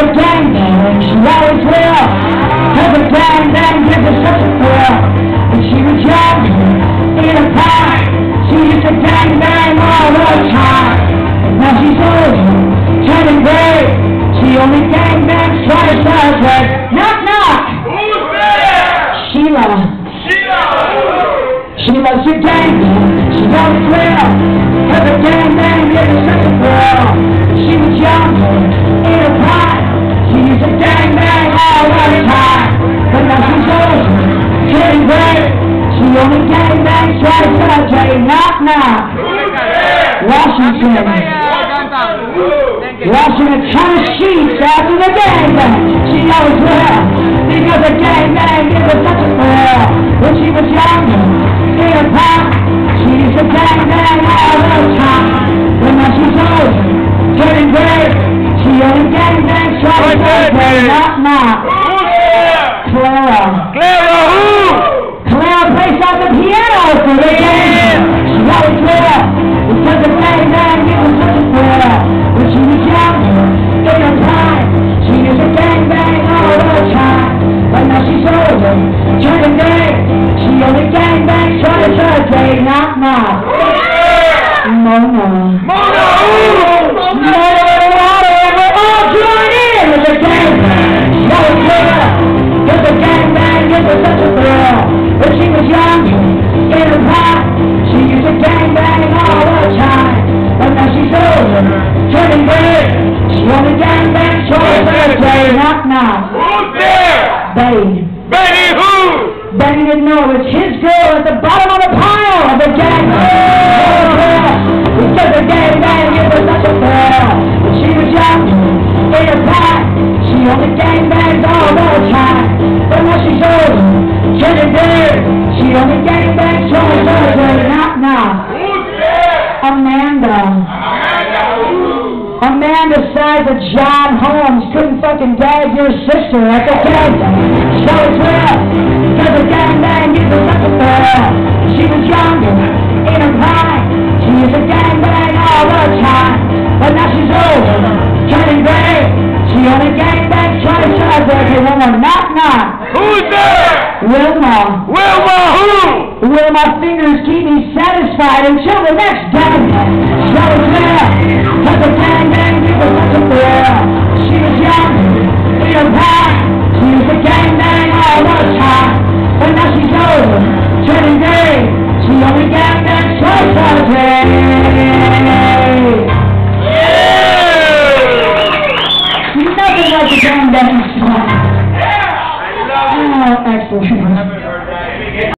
gangbang, she always will. Cause a gangbang gives her such a thrill. When she was young, in a park, she used to gangbang all the time. Now she's old, turning gray. She only gangbangs twice a day. Knock, knock! Who's there? Sheila. Sheila! She loves to gangbang, she always will. Cause a gangbang gives her such a thrill. She was young, in a park, she used to gangbang all the time. But now she's old, turning gray. She only gangbangs twice a day. Knock, knock! Who's there? Washington. Washing a ton of sheets after the gangbang. She always will, because the gangbang gives her such a thrill. When she was younger, in a park, she used to gangbang all the time. But now she's old, turning gray. She only gangbangs twice a day. Knock, knock! Who's there? Clara. Clara who? Clara plays out the piano for the gang. She always will, because the gangbang gives her such a thrill. When she was younger, in her prime, she used to gangbang all the time. But now she's older, turning gray. She only gangbangs twice a day. Knock, knock! Mona. Mona who? We're all join in with the gangbang. She always will, because the gangbang gives her such a thrill. When she was younger, in her prime, she used to gangbang all the time. But now she's older, turning gray. She only gangbangs twice a day. Knock, knock! Who's there? Betty. Betty who? Betty didn't know it's his girl at the bottom of the pile of the gangbang. Because the gangbang gives her such a thrill. When she was younger, in her prime, she only gangbangs all the time. But now she's older, turning gray. She only gangbangs twice a day. Knock, knock! Who's there? Amanda. Amanda who? Amanda decides that John Holmes couldn't fucking gag your sister at the gangbang. She always will, because the gangbang gives her such a thrill. She was younger, in her prime, she used to gangbang all the time. But now she's older, turning gray. She only gangbangs twice a day. Okay, one more. Knock, knock! Who's there? Wilma. Wilma who? Wilma fingers keep me satisfied until the next gangbang. She always will, because the gangbang gives her such a thrill. She was young, in her prime, she used to gangbang all the time. But now she's older, turning gray. She only gangbangs twice a day. Nothing like the gangbang song. Yeah! I love it. Oh, excellent.